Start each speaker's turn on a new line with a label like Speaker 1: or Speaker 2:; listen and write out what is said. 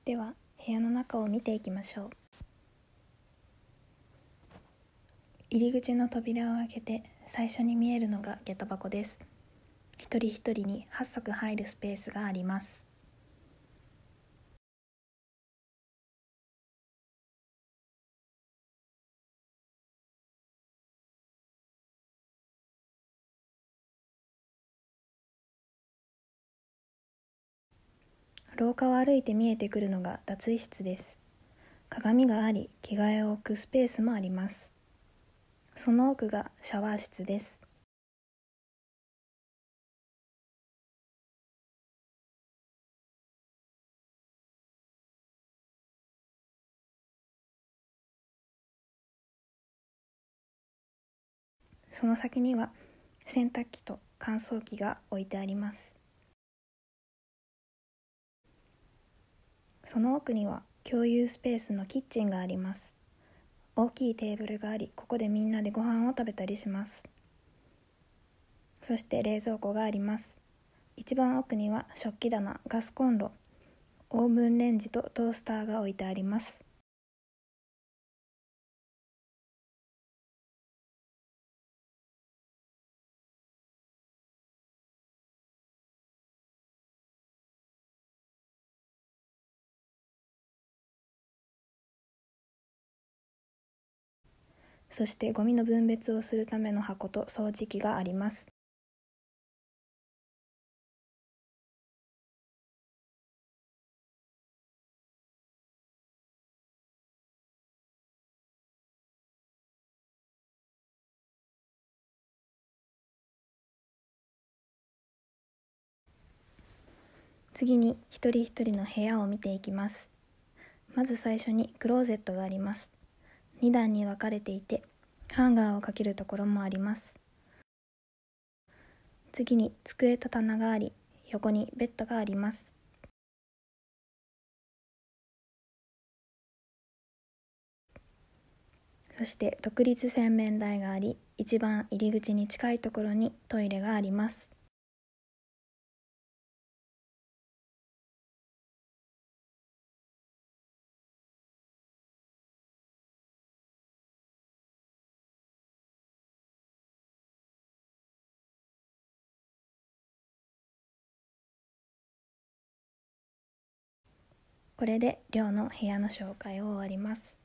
Speaker 1: では部屋の中を見ていきましょう。入り口の扉を開けて最初に見えるのが下駄箱です。一人一人に8足入るスペースがあります。廊下を歩いて見えてくるのが脱衣室です。鏡があり、着替えを置くスペースもあります。その奥がシャワー室です。その先には洗濯機と乾燥機が置いてあります。その奥には共有スペースのキッチンがあります。大きいテーブルがあり、ここでみんなでご飯を食べたりします。そして冷蔵庫があります。一番奥には食器棚、ガスコンロ、オーブンレンジとトースターが置いてあります。そしてゴミの分別をするための箱と掃除機があります。次に一人一人の部屋を見ていきます。まず最初にクローゼットがあります。2段に分かれていて、ハンガーをかけるところもあります。次に机と棚があり、横にベッドがあります。そして独立洗面台があり、一番入り口に近いところにトイレがあります。これで寮の部屋の紹介を終わります。